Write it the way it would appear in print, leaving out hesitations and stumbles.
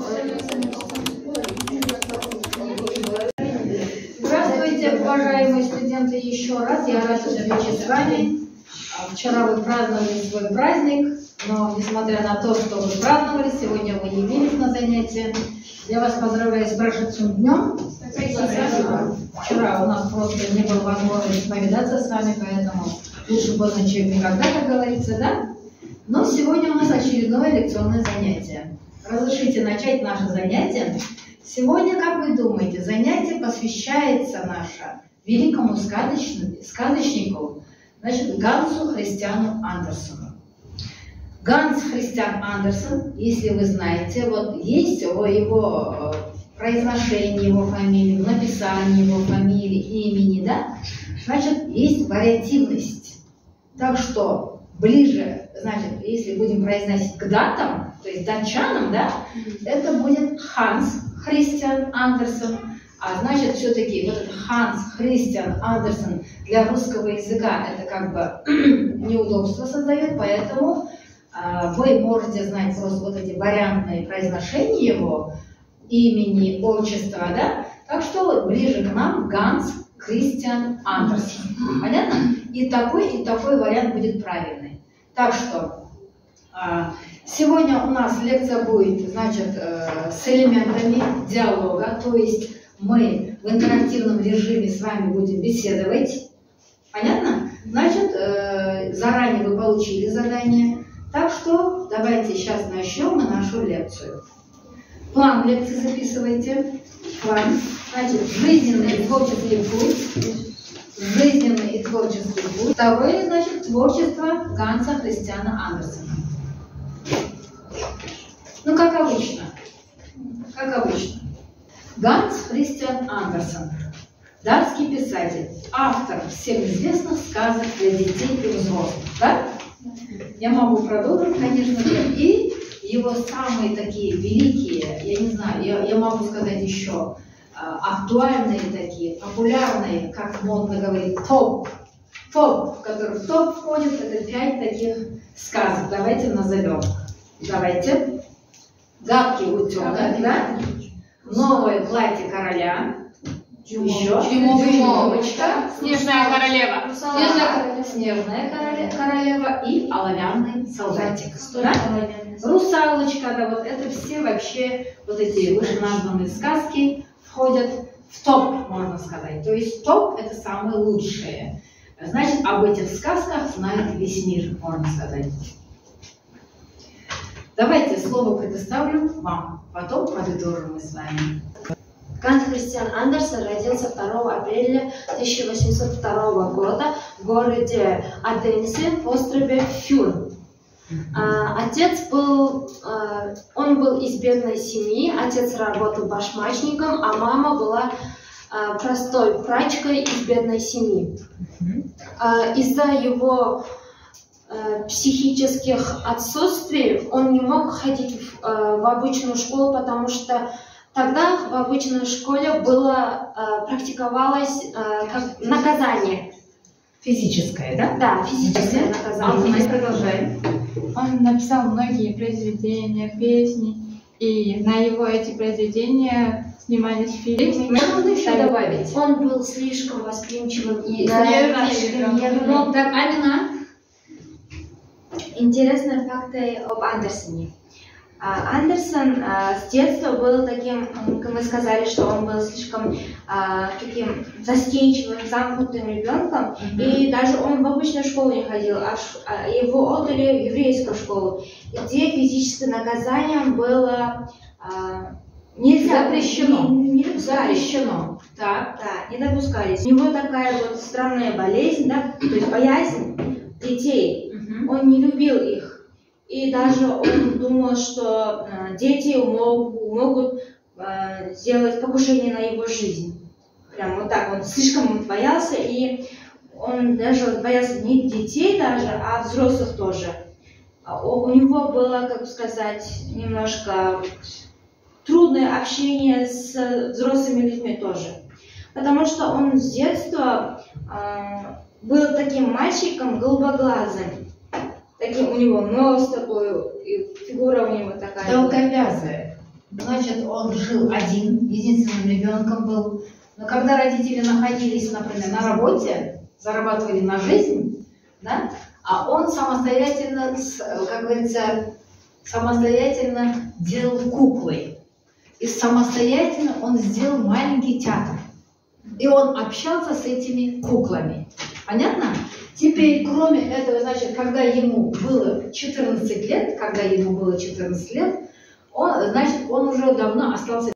Здравствуйте, уважаемые студенты, еще раз. Я рада встрече с вами. Вчера вы праздновали свой праздник, но несмотря на то, что вы праздновали, сегодня вы явились на занятия. Я вас поздравляю с прошедшим днем. Вчера у нас просто не было возможности повидаться с вами, поэтому лучше поздно, чем никогда, как говорится, да? Но сегодня у нас очередное лекционное занятие. Разрешите начать наше занятие. Сегодня, как вы думаете, занятие посвящается наше великому сказочнику, значит, Гансу Христиану Андерсену. Ганс Христиан Андерсен, если вы знаете, вот есть его произношение его фамилии, написание его фамилии, имени, да, значит, есть вариативность. Так что ближе, значит, если будем произносить к датам, то есть датчанам, да, это будет Ханс Христиан Андерсен. А значит, все-таки вот этот Ханс Христиан Андерсен для русского языка это как бы неудобство создает, поэтому вы можете знать просто вот эти вариантные произношения его имени, отчества, да? Так что ближе к нам Ганс Христиан Андерсен. Понятно? И такой вариант будет правильный. Так что сегодня у нас лекция будет, значит, с элементами диалога, то есть мы в интерактивном режиме с вами будем беседовать. Понятно? Значит, заранее вы получили задание. Так что давайте сейчас начнем мы нашу лекцию. План лекции записывайте. План. Значит, жизненный и творческий путь. Жизненный и творческий путь. Второе, значит, творчество Ганса Христиана Андерсена. Ну, как обычно. Как обычно. Ганс Христиан Андерсен. Датский писатель. Автор всем известных сказок для детей и взрослых. Да? Я могу продолжить, конечно же, и его самые такие великие, я не знаю, я могу сказать еще, актуальные такие, популярные, как модно говорить, топ, в который в топ входит, это 5 таких сказок. Давайте назовем. Давайте. Гадкий утенок, да? Новое платье короля. Еще. Чумовочка. Снежная королева. Снежная королева и оловянный солдатик. Да? Русалочка, да, вот это все вообще вот эти вышеназванные сказки входят в топ, можно сказать. То есть топ это самые лучшие. Значит, об этих сказках знает весь мир, можно сказать. Давайте слово предоставлю вам, потом подытожим мы с вами. Ганс Христиан Андерсен родился 2 апреля 1802 года в городе Оденсе в острове Фюрн. Отец был, он был из бедной семьи, отец работал башмачником, а мама была простой прачкой из бедной семьи. Из-за его психических отсутствий он не мог ходить в обычную школу, потому что тогда в обычной школе практиковалось как наказание. Физическое, да? Да, физическое наказание. Мы продолжаем. Он написал многие произведения, песни, и на его эти произведения снимались фильмы. Можно еще добавить? Он был слишком восприимчивым и нервным. Так, Амина? Интересные факты об Андерсене. Андерсен с детства был таким, как мы сказали, что он был слишком таким застенчивым, замкнутым ребенком, и даже он в обычную школу не ходил, а его отдали в еврейскую школу, где физическое наказание было нельзя, запрещено. Так. Да, не допускались. У него такая вот странная болезнь, да, то есть боязнь детей. Он не любил их. И даже он думал, что дети могут сделать покушение на его жизнь. Прям вот так. Он слишком боялся, и он даже боялся не детей даже, а взрослых тоже. У него было, как сказать, немножко трудное общение с взрослыми людьми тоже. Потому что он с детства был таким мальчиком голубоглазым. Таким у него нос такой, и фигура у него такая. Долговязая. Значит, он жил один, единственным ребенком был. Но когда родители находились, например, на работе, зарабатывали на жизнь, да, а он самостоятельно, как говорится, самостоятельно делал куклы. И самостоятельно он сделал маленький театр. И он общался с этими куклами. Понятно? Теперь, кроме этого, значит, когда ему было 14 лет, он уже давно остался